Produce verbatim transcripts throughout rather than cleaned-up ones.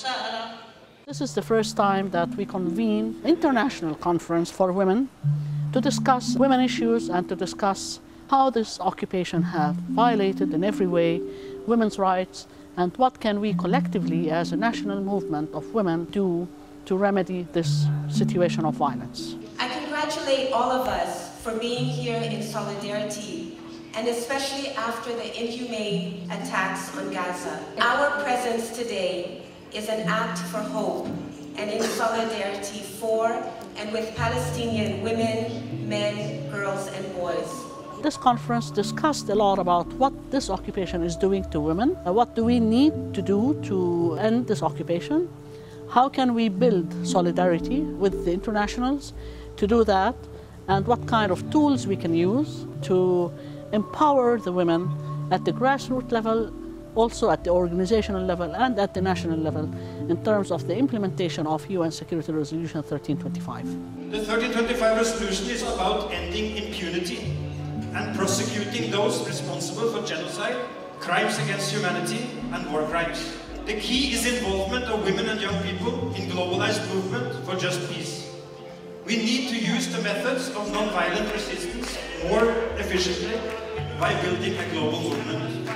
This is the first time that we convene an international conference for women to discuss women issues and to discuss how this occupation has violated in every way women's rights and what can we collectively as a national movement of women do to remedy this situation of violence. I congratulate all of us for being here in solidarity, and especially after the inhumane attacks on Gaza. Our presence today is an act for hope and in solidarity for and with Palestinian women, men, girls, and boys. This conference discussed a lot about what this occupation is doing to women, what do we need to do to end this occupation, how can we build solidarity with the internationals to do that, and what kind of tools we can use to empower the women at the grassroots level, also at the organizational level and at the national level in terms of the implementation of U N Security Resolution thirteen twenty-five. The thirteen twenty-five resolution is about ending impunity and prosecuting those responsible for genocide, crimes against humanity and war crimes. The key is involvement of women and young people in globalized movement for just peace. We need to use the methods of non-violent resistance more efficiently by building a global movement.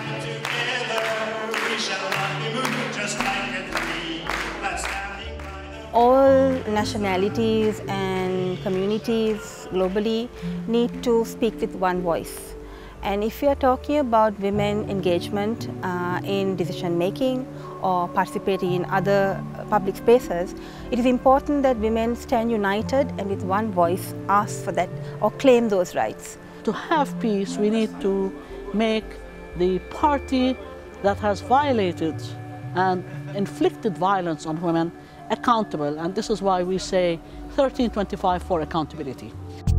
Together we shall not be moved just like a tree that's standing by the... All nationalities and communities globally need to speak with one voice. And if we are talking about women engagement uh, in decision making or participating in other public spaces, it is important that women stand united and with one voice ask for that or claim those rights. To have peace, we need to make the party that has violated and inflicted violence on women accountable, and this is why we say thirteen twenty-five for accountability.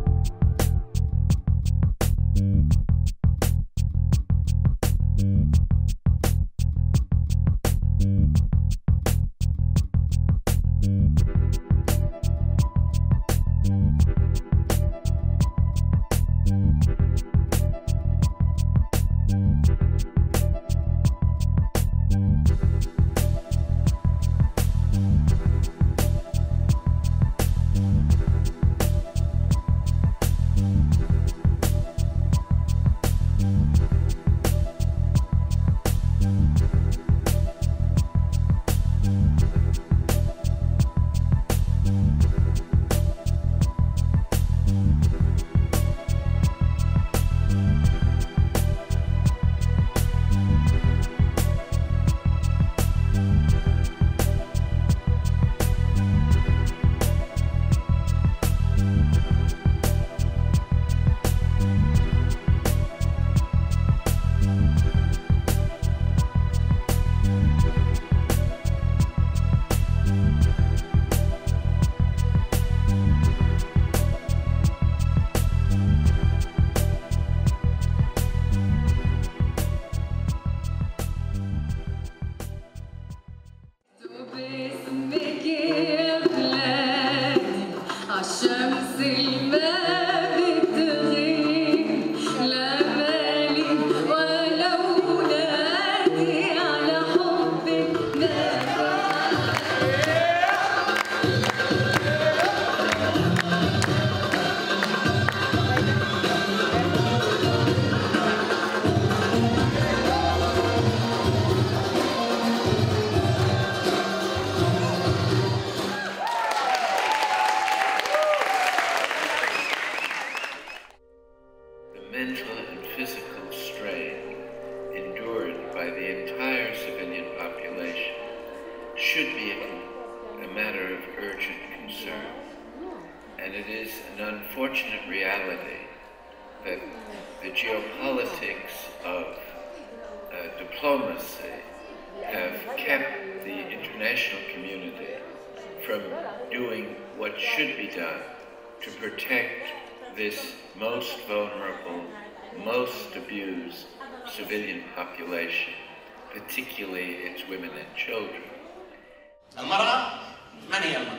Mental and physical strain endured by the entire civilian population should be a, a matter of urgent concern. And it is an unfortunate reality that the geopolitics of uh, diplomacy have kept the international community from doing what should be done to protect this most vulnerable, most abused civilian population, particularly its women and children. المرأة من هي المرأة؟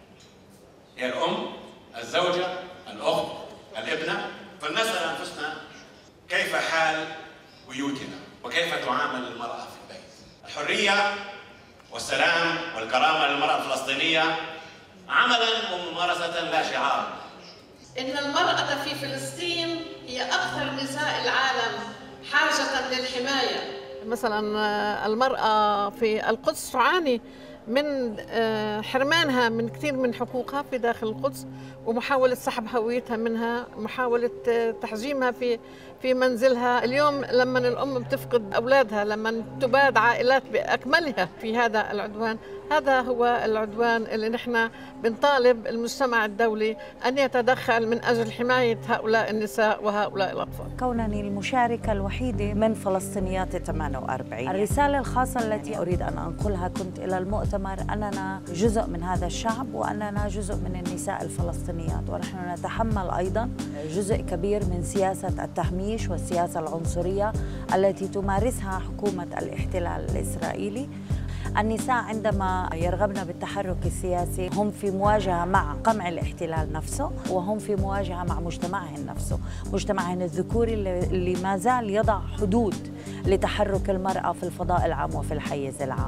هي الأم، الزوجة، الأخت، الابنة. فلنسأل أنفسنا كيف حال بيوتنا وكيف تعامل المرأة في البيت. الحرية والسلام والكرامة للمرأة الفلسطينية عملا وممارسة لا شعار. إن المرأة في فلسطين هي أكثر نساء العالم حاجة للحماية. مثلا المرأة في القدس تعاني من حرمانها من كثير من حقوقها في داخل القدس، ومحاولة سحب هويتها منها، محاولة تحجيمها في في منزلها. اليوم لما الأم بتفقد أولادها، لما تباد عائلات بأكملها في هذا العدوان، هذا هو العدوان اللي نحن بنطالب المجتمع الدولي أن يتدخل من أجل حماية هؤلاء النساء وهؤلاء الأطفال. كونني المشاركة الوحيدة من فلسطينيات ثمانية وأربعين، الرسالة الخاصة التي أريد أن أنقلها كنت إلى المؤتمر أننا جزء من هذا الشعب، وأننا جزء من النساء الفلسطينيات، ونحن نتحمل أيضا جزء كبير من سياسة التهميش والسياسة العنصرية التي تمارسها حكومة الاحتلال الإسرائيلي. النساء عندما يرغبن بالتحرك السياسي هم في مواجهة مع قمع الاحتلال نفسه، وهم في مواجهة مع مجتمعهن نفسه، مجتمعهن الذكوري اللي ما زال يضع حدود لتحرك المرأة في الفضاء العام وفي الحيز العام.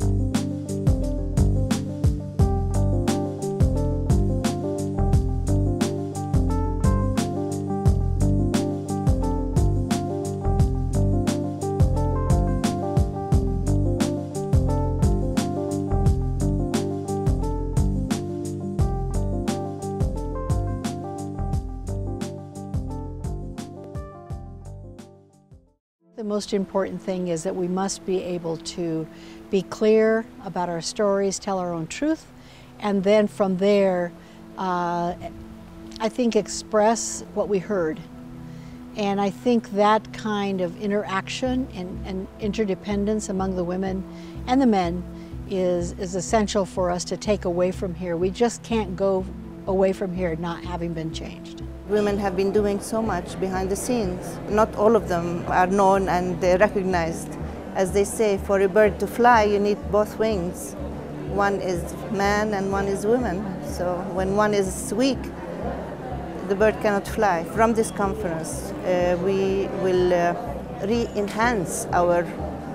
The most important thing is that we must be able to be clear about our stories, tell our own truth, and then from there, uh, I think express what we heard. And I think that kind of interaction and, and interdependence among the women and the men is, is essential for us to take away from here. We just can't go away from here not having been changed. Women have been doing so much behind the scenes. Not all of them are known and recognized. As they say, for a bird to fly, you need both wings. One is man and one is woman. So when one is weak, the bird cannot fly. From this conference, uh, we will uh, re-enhance our,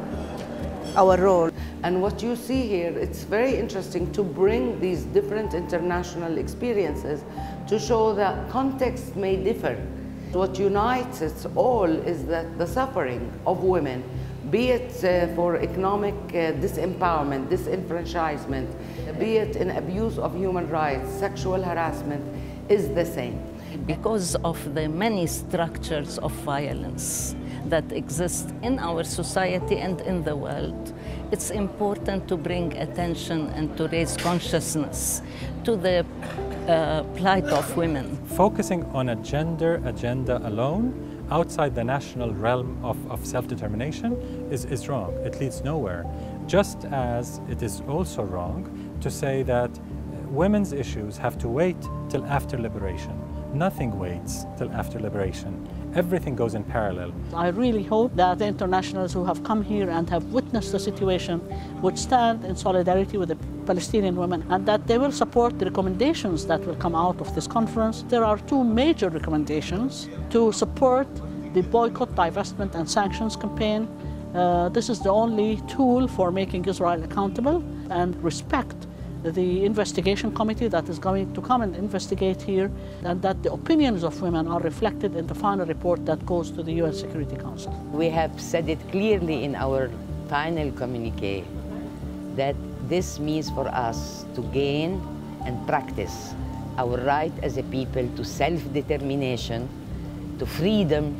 our role. And what you see here, it's very interesting to bring these different international experiences to show that context may differ. What unites us all is that the suffering of women, be it uh, for economic uh, disempowerment, disenfranchisement, be it in abuse of human rights, sexual harassment, is the same. Because of the many structures of violence that exist in our society and in the world, it's important to bring attention and to raise consciousness to the uh, plight of women. Focusing on a gender agenda alone outside the national realm of, of self-determination is, is wrong. It leads nowhere. Just as it is also wrong to say that women's issues have to wait till after liberation. Nothing waits till after liberation. Everything goes in parallel. I really hope that the internationals who have come here and have witnessed the situation would stand in solidarity with the Palestinian women, and that they will support the recommendations that will come out of this conference. There are two major recommendations to support the boycott, divestment and sanctions campaign. Uh, this is the only tool for making Israel accountable, and respect the investigation committee that is going to come and investigate here, and that the opinions of women are reflected in the final report that goes to the U N Security Council. We have said it clearly in our final communique that this means for us to gain and practice our right as a people to self-determination, to freedom,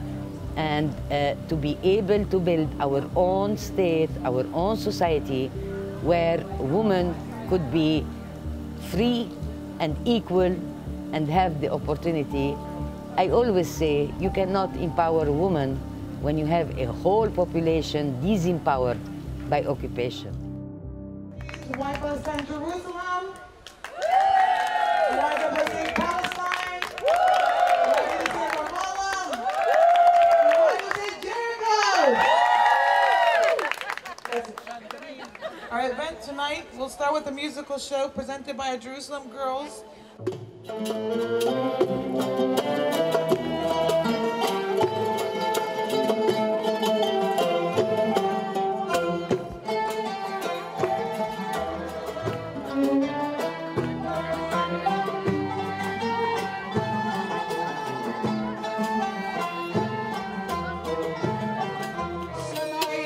and uh, to be able to build our own state, our own society, where women could be free and equal and have the opportunity. I always say you cannot empower a woman when you have a whole population disempowered by occupation. The white Palestine Jerusalem, the white representing Palestine, the white representing Ramallah, the white representing Jericho. Our event tonight, we'll start with a musical show presented by Jerusalem Girls.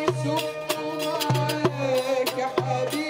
شفته معاك يا حبيبي